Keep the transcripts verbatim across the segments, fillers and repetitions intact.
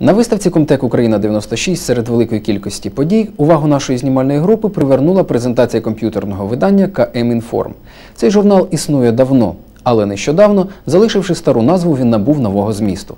На виставці Комтек Україна дев'яносто шість серед великої кількості подій увагу нашої знімальної групи привернула презентація комп'ютерного видання ка ем Інформ. Цей журнал існує давно, але нещодавно, залишивши стару назву, він набув нового змісту.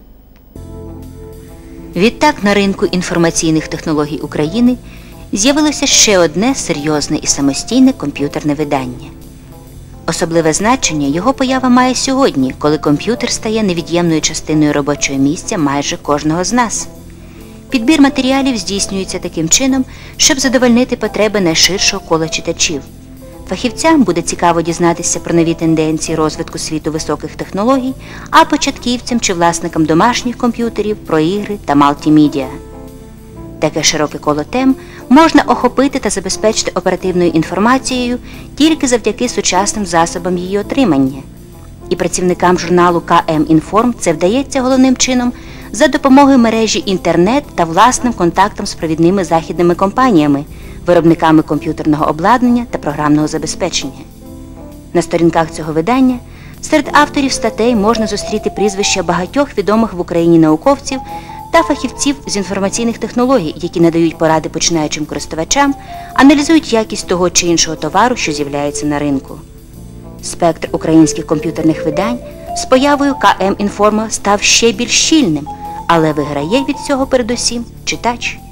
Відтак на ринку інформаційних технологій України з'явилося ще одне серйозне і самостійне комп'ютерне видання. Особливе значення його поява має сьогодні, коли комп'ютер стає невід'ємною частиною робочого місця майже кожного з нас. Підбір матеріалів здійснюється таким чином, щоб задовольнити потреби найширшого кола читачів. Фахівцям буде цікаво дізнатися про нові тенденції розвитку світу високих технологій, а початківцям чи власникам домашніх комп'ютерів про ігри та мультимедіа. Таке широке коло тем можна охопити та забезпечити оперативною інформацією тільки завдяки сучасним засобам її отримання. І працівникам журналу ка ем Інформ це вдається головним чином за допомогою мережі інтернет та власним контактом з провідними західними компаніями, виробниками комп'ютерного обладнання та програмного забезпечення. На сторінках цього видання серед авторів статей можна зустріти прізвища багатьох відомих в Україні науковців та фахівців з інформаційних технологій, які надають поради починаючим користувачам, аналізують якість того чи іншого товару, що з'являється на ринку. Спектр українських комп'ютерних видань з появою ка ем Інформа став ще більш щільним, але виграє від цього передусім читач.